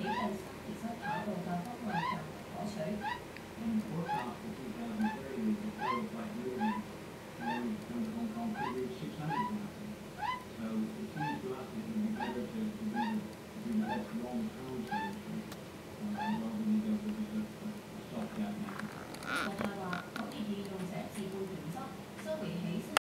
体在沙地上爬动的方向可水。 我打不进。